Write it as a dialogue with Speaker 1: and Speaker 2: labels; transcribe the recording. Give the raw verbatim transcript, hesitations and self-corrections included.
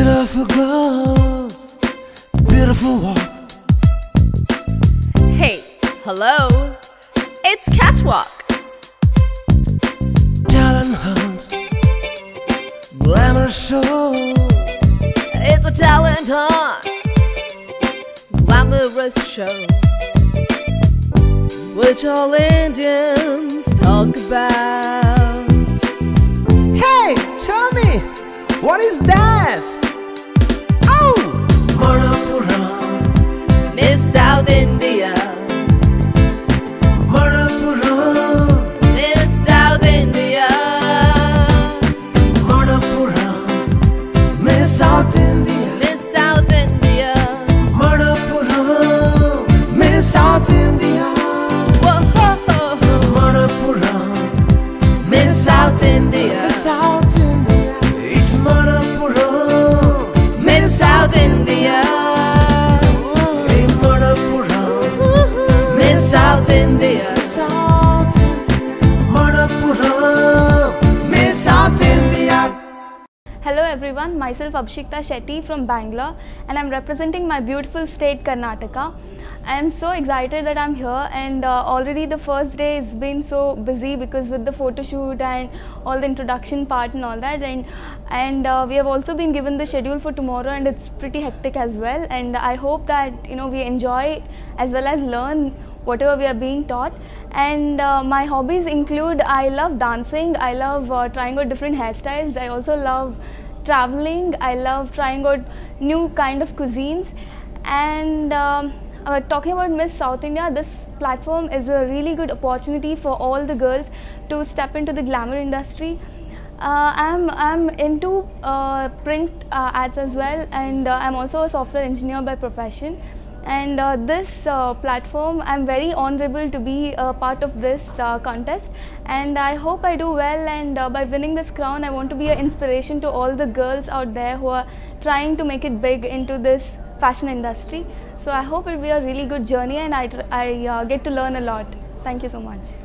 Speaker 1: Beautiful girls, beautiful walk.
Speaker 2: Hey, hello, it's Catwalk.
Speaker 1: Talent hunt, glamour show.
Speaker 2: It's a talent hunt, glamorous show, which all Indians talk about.
Speaker 1: Hey, tell me, what is that? Oh, Manapuram,
Speaker 2: Miss South India,
Speaker 1: Manapuram,
Speaker 2: Miss South India,
Speaker 1: Manapuram, Miss South India,
Speaker 2: Miss South India.
Speaker 1: Manapuram, Miss South India,
Speaker 2: Whoa,
Speaker 1: Manapuram,
Speaker 2: Miss South India,
Speaker 1: Miss South India, it's Manapuram,
Speaker 2: Miss South India,
Speaker 1: hey Manapuram,
Speaker 2: Miss South India.
Speaker 1: South India, Manapuram, Miss South India.
Speaker 3: Hello everyone, myself Abhishekta Shetty from Bangalore and I'm representing my beautiful state Karnataka. I am so excited that I'm here and uh, already the first day has been so busy because with the photo shoot and all the introduction part and all that, and and uh, we have also been given the schedule for tomorrow and it's pretty hectic as well, and I hope that you know we enjoy as well as learn whatever we are being taught. And uh, my hobbies include, I love dancing, I love uh, trying out different hairstyles, I also love traveling, I love trying out new kind of cuisines. And um, uh, talking about Miss South India, this platform is a really good opportunity for all the girls to step into the glamour industry. Uh, I'm, I'm into uh, print uh, ads as well, and uh, I'm also a software engineer by profession. And uh, this uh, platform, I'm very honorable to be a part of this uh, contest, and I hope I do well, and uh, by winning this crown I want to be an inspiration to all the girls out there who are trying to make it big into this fashion industry. So I hope it will be a really good journey and I, I uh, get to learn a lot. Thank you so much.